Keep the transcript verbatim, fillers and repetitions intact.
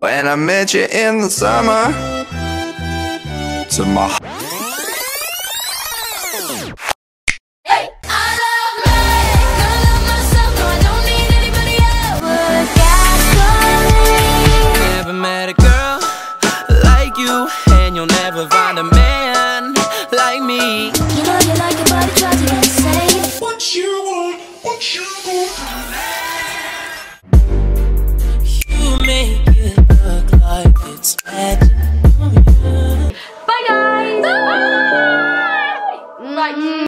When I met you in the summer, to my Hey, I love me, I love myself, no I don't need anybody else. Gasoline. Never met a girl like you, and you'll never find a man like me. You know you like it, but it drives you insane. what you want, what you want. You make it look like it's magic.